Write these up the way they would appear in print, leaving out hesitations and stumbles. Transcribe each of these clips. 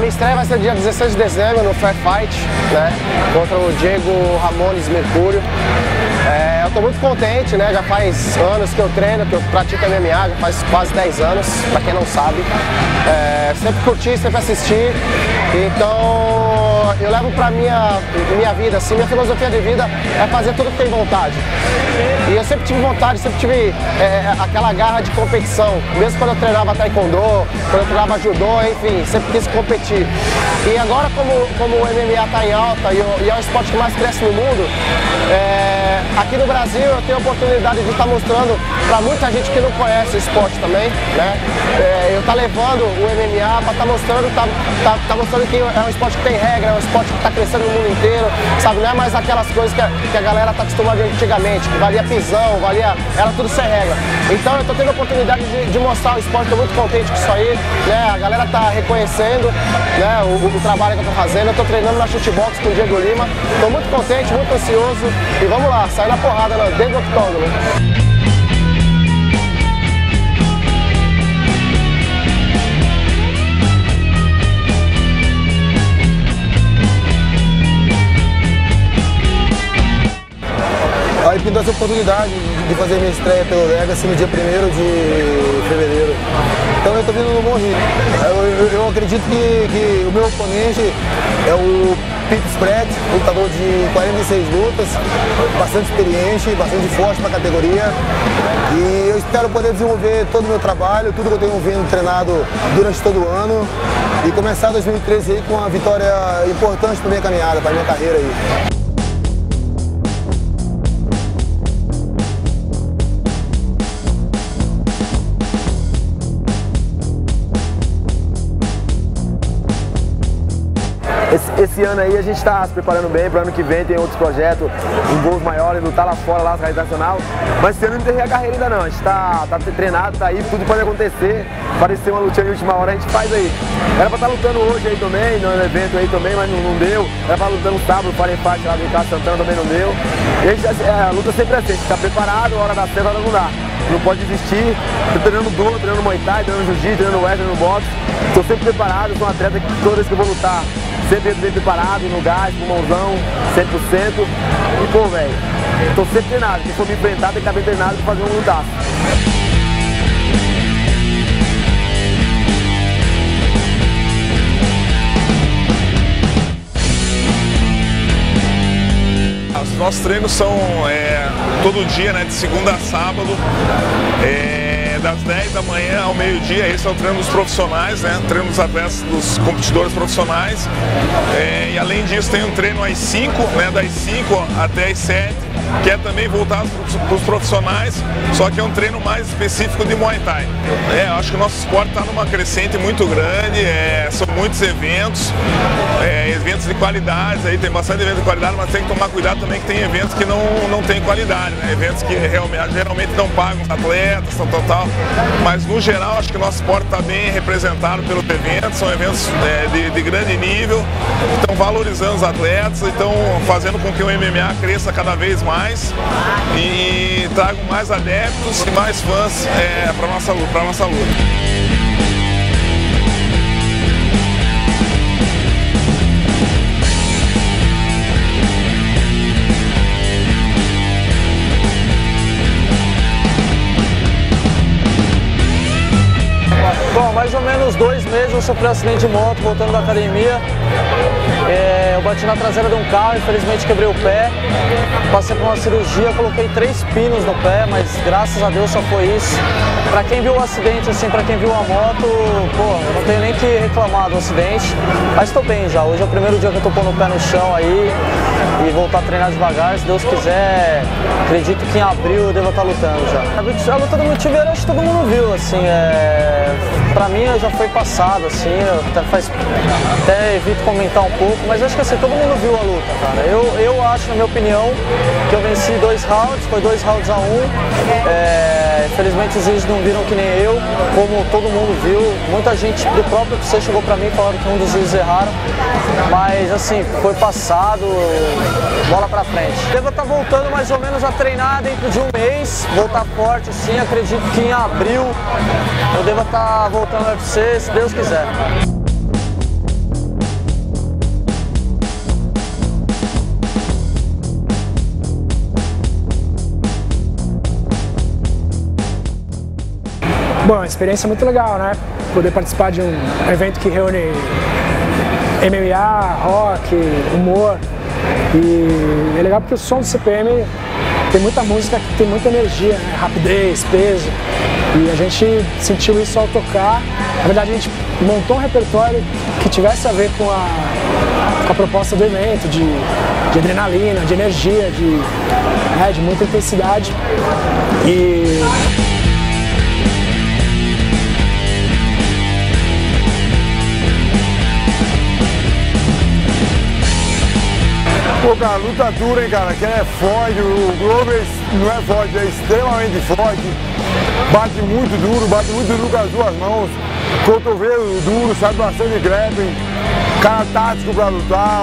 minha estreia vai ser dia 16 de dezembro no Fair Fight, né? Contra o Diego Ramones Mercúrio. Eu tô muito contente, né? Já faz anos que eu treino, que eu pratico MMA, já faz quase 10 anos, pra quem não sabe. Sempre curti, sempre assisti. Então eu levo pra minha vida, assim, minha filosofia de vida é fazer tudo que tem vontade. E eu sempre tive vontade, sempre tive aquela garra de competição. Mesmo quando eu treinava taekwondo, quando eu treinava judô, enfim, sempre quis competir. E agora como o MMA está em alta e é o esporte que mais cresce no mundo, aqui no Brasil eu tenho a oportunidade de estar mostrando para muita gente que não conhece o esporte também, né? Eu estou levando o MMA para estar mostrando, tá mostrando que é um esporte que tem regra, é um esporte que está crescendo no mundo inteiro, sabe? Não é mais aquelas coisas que a galera está acostumada antigamente, que valia pisão, era tudo sem regra. Então eu estou tendo a oportunidade de mostrar o esporte, estou muito contente com isso aí, né? A galera está reconhecendo, né, o trabalho que eu estou fazendo. Eu estou treinando na shootbox com o Diego Lima, estou muito contente, muito ansioso e vamos lá, sair na porrada dentro do octógono. Aí pintou essa oportunidade de fazer minha estreia pelo Legacy no dia 1º de fevereiro. Então eu estou vindo no bom ritmo. Eu acredito que o meu oponente é o Pete Spratt, lutador de 46 lutas, bastante experiente, bastante forte na categoria. E eu espero poder desenvolver todo o meu trabalho, tudo que eu tenho vindo treinado durante todo o ano e começar 2013 aí com uma vitória importante para minha caminhada, para minha carreira aí. Esse ano aí a gente está se preparando bem para o ano que vem, tem outros projetos, voos maiores, lutar lá fora, lá na Rádio Nacional. Mas esse ano não tem a carreira ainda não, a gente está treinado, tá aí, tudo pode acontecer. Parecer uma lutinha de última hora, a gente faz aí. Era para estar lutando hoje aí também, no evento aí também, mas não deu. Era para lutar no sábado, para empate lá do Ricardo Santana também não deu. E a gente, a luta sempre é assim, a gente está preparado, a hora da certa, a hora não dá. Não pode desistir, estou treinando duro, treinando Muay Thai, treinando Jiu-Jitsu, treinando Wrestling, treinando boxe. Estou sempre preparado, sou um atleta que toda vez que eu vou lutar, sempre bem preparado, no gás, pulmãozão, 100%. E pô, velho, tô sempre treinado. Quem for me enfrentar tem que estar bem treinado para fazer um lutaço. Os nossos treinos são todo dia, né, de segunda a sábado. Das 10 da manhã ao meio-dia, esse é o treino dos profissionais, né? Treino dos atletas, dos competidores profissionais. E além disso tem um treino às 5, né? Das 5 até as 7, que é também voltado para os profissionais, só que é um treino mais específico de Muay Thai. Eu acho que o nosso esporte está numa crescente muito grande, são muitos eventos, eventos de qualidade, aí tem bastante evento de qualidade, mas tem que tomar cuidado também que tem eventos que não tem qualidade, né? Eventos que geralmente não pagam os atletas, tal. Mas no geral acho que o nosso esporte está bem representado pelos eventos, são eventos de grande nível, estão valorizando os atletas, estão fazendo com que o MMA cresça cada vez mais e tragam mais adeptos e mais fãs para a nossa luta. Bom, mais ou menos 2 meses eu sofri um acidente de moto voltando da academia. Eu bati na traseira de um carro, infelizmente quebrei o pé. Passei por uma cirurgia, coloquei 3 pinos no pé, mas graças a Deus só foi isso. Pra quem viu o acidente, assim, pra quem viu a moto, pô, eu não tenho nem que reclamar do acidente. Mas tô bem já, hoje é o primeiro dia que eu tô pondo o pé no chão aí e voltar a treinar devagar, se Deus quiser. Acredito que em abril eu devo estar lutando já. A luta do Multiveiro acho que todo mundo viu, assim, pra mim já foi passado, assim, eu até evito comentar um pouco, mas acho que assim, todo mundo viu a luta, cara. Eu acho, na minha opinião, que eu venci 2 rounds, foi 2 rounds a 1. Infelizmente os juízes não viram que nem eu, como todo mundo viu. Muita gente do próprio UFC chegou pra mim e falaram que um dos juízes erraram, mas assim, foi passado, bola pra frente. Devo estar voltando mais ou menos a treinar dentro de um mês, voltar forte, assim, acredito que em abril eu devo estar voltando ao UFC, se Deus quiser. Bom, uma experiência muito legal, né? Poder participar de um evento que reúne MMA, rock, humor. E é legal porque o som do CPM tem muita música que tem muita energia, né? Rapidez, peso. E a gente sentiu isso ao tocar. Na verdade, a gente montou um repertório que tivesse a ver com a proposta do evento, de adrenalina, de energia, de muita intensidade. Pô, cara, luta dura, hein, cara, que é forte, o Glover não é forte, é extremamente forte, bate muito duro com as duas mãos, cotovelo duro, sabe bastante grappling, cara tático pra lutar,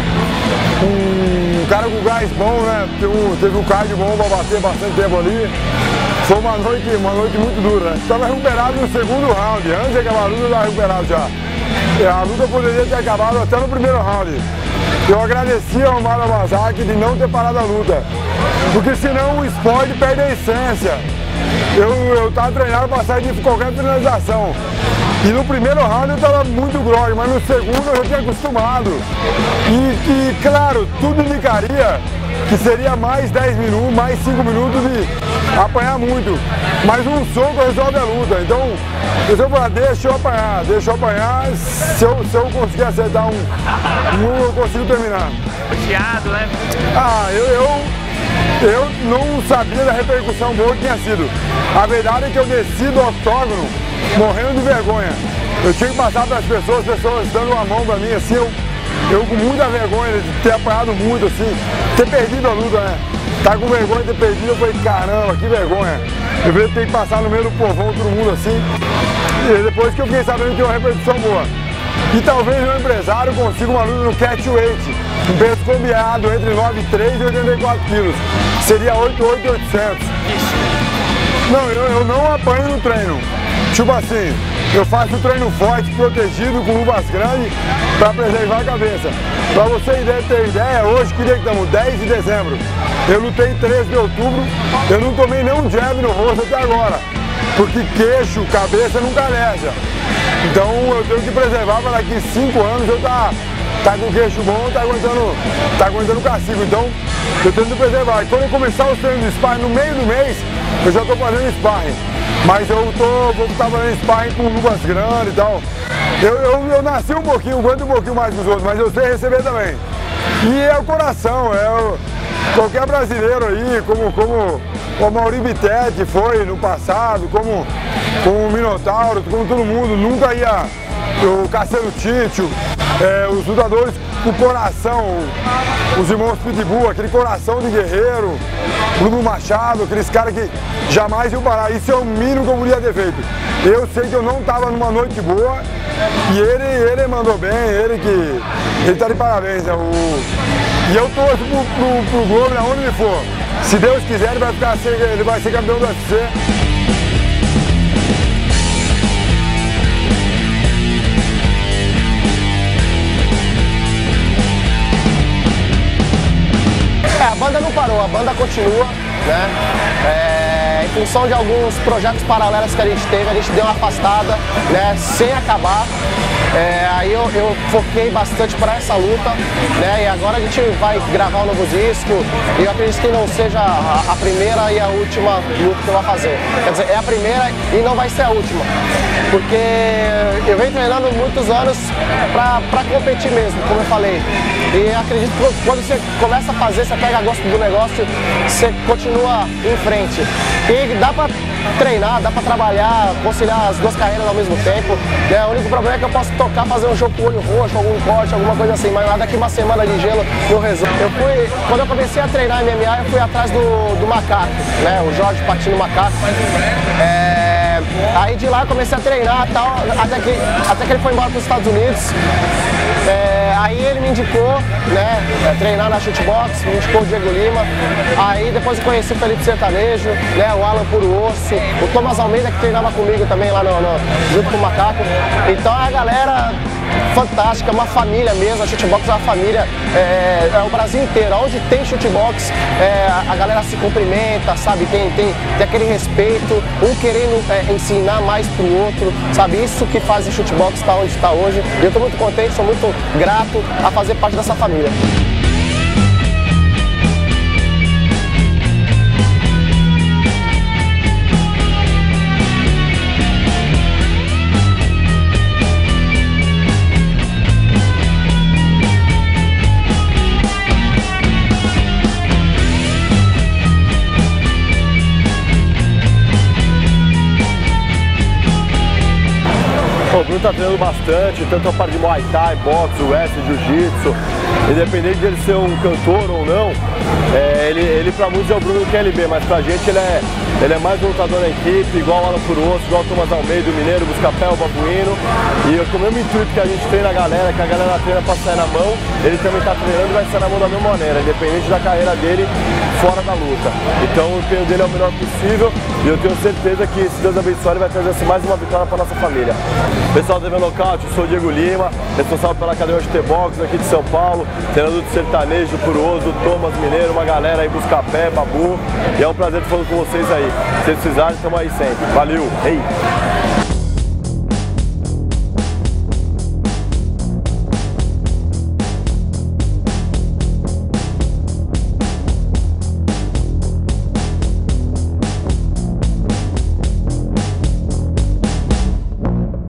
um cara com gás bom, né, teve um cardio bom pra bater bastante tempo ali. Foi uma noite muito dura, né? Estava recuperado no segundo round, antes de acabar a luta eu estava recuperado já. A luta poderia ter acabado até no primeiro round. Eu agradeci ao Omar Al-Mazaki de não ter parado a luta, porque senão o esporte perde a essência. Eu estava treinado para sair de qualquer finalização. E no primeiro round eu estava muito grog, mas no segundo eu já tinha acostumado. E claro, tudo indicaria que seria mais 10 minutos, mais 5 minutos de apanhar muito. Mas um soco resolve a luta. Então, eu falei, deixa eu apanhar. Se eu conseguir acertar um, eu consigo terminar. Puxado, né? Eu não sabia da repercussão boa que tinha sido. A verdade é que eu desci do octógono morrendo de vergonha. Eu tinha que passar para as pessoas dando uma mão para mim, assim, eu com muita vergonha de ter apanhado muito, assim, ter perdido a luta, né? Tá com vergonha de ter perdido, eu falei, caramba, que vergonha. Eu vejo ter que passar no meio do povão, todo mundo assim. E depois que eu fiquei sabendo que tinha uma repercussão boa. E talvez meu empresário consiga uma luta no catchweight, um peso combinado entre 93 e 84 quilos. Seria 88,800. Não, eu não apanho no treino. Tipo assim, eu faço treino forte, protegido, com luvas grandes, para preservar a cabeça. Para você ter ideia, hoje, que dia que estamos? 10 de dezembro. Eu lutei 13 de outubro, eu não tomei nenhum jab no rosto até agora. Porque queixo, cabeça não caleja. Então eu tenho que preservar para daqui 5 anos eu tá com o queixo bom, tá aguentando o castigo. Então eu tenho que preservar. E quando eu começar o treino de sparring no meio do mês, eu já estou fazendo sparring. Mas vou estar fazendo sparring com luvas grandes e tal. Eu nasci um pouquinho, aguento um pouquinho mais que os outros, mas eu sei receber também. E é o coração, qualquer brasileiro aí, como o Mauri Bittetti foi no passado, como o Minotauro, como todo mundo, nunca ia, o Cassiano Títio, os lutadores com coração, os irmãos Pitbull, aquele coração de guerreiro, Bruno Machado, aqueles caras que jamais iam parar. Isso é o mínimo que eu podia ter feito. Eu sei que eu não estava numa noite boa e ele mandou bem, ele tá de parabéns. Né? E eu torço pro Globo aonde ele for. Se Deus quiser, ele vai ser campeão do UFC. A banda não parou, a banda continua, né? Em função de alguns projetos paralelos que a gente teve, a gente deu uma afastada, né? Sem acabar. Aí eu foquei bastante para essa luta, né? E agora a gente vai gravar um novo disco e eu acredito que não seja a primeira e a última luta que eu vou fazer. Quer dizer, é a primeira e não vai ser a última, porque eu venho treinando muitos anos para competir mesmo, como eu falei. E acredito que quando você começa a fazer, você pega gosto do negócio, você continua em frente. E dá para treinar, dá para trabalhar, conciliar as duas carreiras ao mesmo tempo. O único problema é que eu posso tocar, fazer um jogo com o olho roxo, algum corte, alguma coisa assim, mas nada que uma semana de gelo não resolve. Quando eu comecei a treinar MMA, eu fui atrás do Macaco, né? O Jorge Patino Macaco. Aí de lá eu comecei a treinar e tal, até que ele foi embora para os Estados Unidos. Aí ele me indicou, né, treinar na Shootbox, me indicou o Diego Lima. Aí depois eu conheci o Felipe Sertanejo, né, o Alan Puro Osso, o Thomas Almeida que treinava comigo também lá junto com o Macaco. Então a galera fantástica, uma família mesmo. A Chutebox é uma família, é o Brasil inteiro. Onde tem Chutebox, a galera se cumprimenta, sabe? Tem aquele respeito, um querendo ensinar mais pro outro, sabe? Isso que faz o Chutebox estar onde está hoje. E eu estou muito contente, sou muito grato a fazer parte dessa família. O Bruno tá treinando bastante, tanto a parte de Muay Thai, boxe, wrestling, jiu-jitsu. Independente de ele ser um cantor ou não, ele pra muitos é o Bruno do QLB, mas pra gente ele é mais um lutador na equipe, igual o Alan Purosso, igual o Thomas Almeida, o Mineiro, o Buscapé, o Babuino. E com o mesmo intuito que a gente treina a galera, que a galera treina pra sair na mão, ele também tá treinando e vai sair na mão da mesma maneira, independente da carreira dele fora da luta. Então o empenho dele é o melhor possível e eu tenho certeza que, se Deus abençoar, ele vai trazer mais uma vitória pra nossa família. Pessoal do TV Nocaute, eu sou o Diego Lima, responsável pela Academia Chutebox aqui de São Paulo, treinador do sertanejo, do Puroso, do Thomas, Mineiro, uma galera aí, Buscapé, Babu. E é um prazer estar falando com vocês aí. Se vocês precisarem, estamos aí sempre. Valeu! Ei!